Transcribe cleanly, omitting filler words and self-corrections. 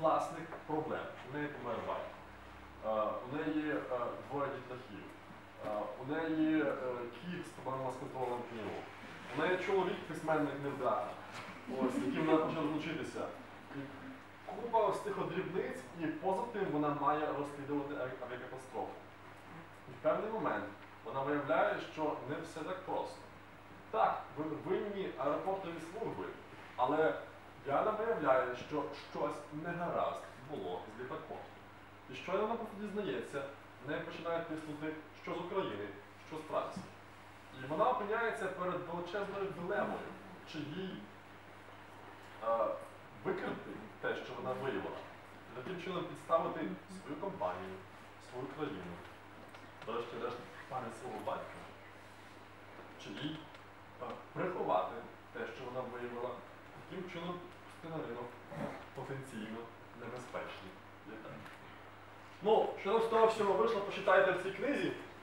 власних проблем. У неї помер батько. У неї двоє дітлахів. У неї кіт з проблемами з контролем гніву. У неї чоловік письменник невдахи, яким вона почала розлучитися. Купа ось тих дрібниць, і поза тим вона має розслідувати авіакатастрофу. І в певний момент вона виявляє, що не все так просто. Так, винні аеропортові служби, але Діана виявляє, що щось негаразд було з літаком. І щойно вона просто дізнається, в неї починає тиснути, що з України, що з Франції. І вона опиняється перед величезною дилемою, чи їй викрити те, що вона виявила, і таким чином підставити свою компанію, свою країну, врешті-решт пам'ять свого батька, чи їй приховати те, що вона виявила, таким чином пусти на ринок потенційно небезпечні літаки. Ну, що з того всього вийшло, почитайте в цій книзі.